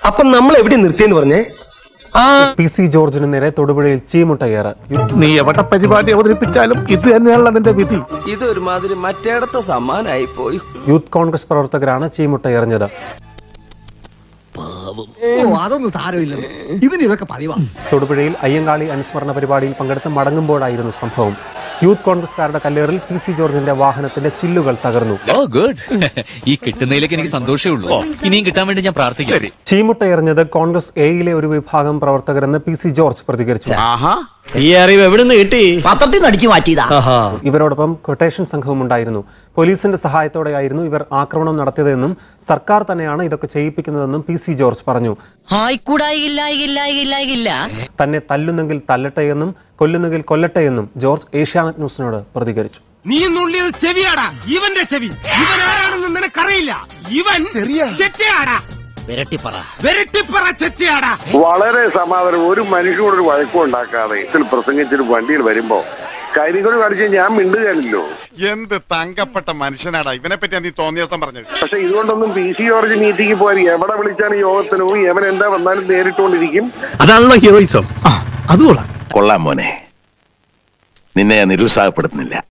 അപ്പൊ നമ്മൾ എവിടെ നിർത്തിയെന്ന് പറഞ്ഞേ? PC ജോർജിന് നേരെ തൊടുപുഴയിൽ ചീമുട്ടയേറ്. നീ എവിടെ പരിപാടി അവതരിപ്പിച്ചാലും ഇത് തന്നെയാണല്ലോ അതിന്റെ വിധി. ഇതൊരുമാതിരി മറ്റേടത്തെ സമ്മാനായി പോയി. യൂത്ത് കോൺഗ്രസ് പ്രവർത്തകരാണ് ചീമുട്ടയെറിഞ്ഞത്. അതൊന്നും സാരമില്ല, ഇവന് ഇതൊക്കെ പതിവാണ്. തൊടുപുഴയിൽ അയ്യങ്കാളി അനുസ്മരണ പരിപാടിയിൽ പങ്കെടുത്ത് മടങ്ങുമ്പോഴായിരുന്നു സംഭവം. യൂത്ത് കോൺഗ്രസ്കാരുടെ കല്ലേറിൽ PC ജോർജിന്റെ വാഹനത്തിന്റെ ചില്ലുകൾ തകർന്നു. ഈ കിട്ടുന്നതിലേക്ക് എനിക്ക് സന്തോഷമേ ഉള്ളൂ. ഇനിയും കിട്ടാൻ വേണ്ടി ഞാൻ പ്രാർത്ഥിക്കാം. ചീമുട്ടയെറിഞ്ഞത് കോൺഗ്രസ് എയിലെ ഒരു വിഭാഗം പ്രവർത്തകരെന്ന് PC ജോർജ് പ്രതികരിച്ചു. ഈ അറിവ് എവിടെ നിന്ന് കിട്ടി? പത്രത്തിൽ നിന്ന് അടിച്ചു മാറ്റിയതാ. ഇവരോടൊപ്പം ക്വട്ടേഷൻ സംഘവും ഉണ്ടായിരുന്നു. പോലീസിന്റെ സഹായത്തോടെയായിരുന്നു ഇവർ ആക്രമണം നടത്തിയതെന്നും സർക്കാർ തന്നെയാണ് ഇതൊക്കെ ചെയ്യിപ്പിക്കുന്നതെന്നും PC ജോർജ് പറഞ്ഞു. തന്നെ തല്ലുന്നെങ്കിൽ തല്ലട്ടെയെന്നും കൊല്ലുന്നെങ്കിൽ കൊല്ലട്ടെയെന്നും ജോർജ് ഏഷ്യാനെറ്റ് ന്യൂസിനോട് പ്രതികരിച്ചു. നീ നുള്ളിയത് ചെവിയാടാ, ഇവന്റെ ചെവി. ഇവൻ ആരാണെന്ന് നിനക്കറിയില്ല. ഇവൻ ചെറ്റയാടാ, വെരട്ടിപ്പറ ചെറ്റയാടാ. വളരെ സമാധാനം. ഒരു മനുഷ്യനോട് ഒരു വഴക്കം ഉണ്ടാക്കാതെ ഇതിൽ പ്രസംഗിച്ചൊരു വണ്ടിയിൽ വരുമ്പോ കരികൾ കാണിച്ച് ഞാൻ മിണ്ടുകയാണല്ലോ. എന്ത് തങ്കപ്പെട്ട മനുഷ്യനാടാ ഇവനെ പറ്റി നീ തോന്നിയ ദിവസം പറഞ്ഞത്. പക്ഷെ ഇതുകൊണ്ടൊന്നും PC ജോർജ് മീറ്റിംഗ് പോയി എവിടെ വിളിച്ചാണ് യോഗത്തിന് പോയി എവൻ എന്താ വന്നാലും നേരിട്ടുകൊണ്ടിരിക്കും. അതാണല്ലോ ഹീറോയിസം. അതുകൊള്ളാം. കൊള്ളാം മോനെ, നിന്നെ ഞാൻ നിരുത്സാഹപ്പെടുത്തുന്നില്ല.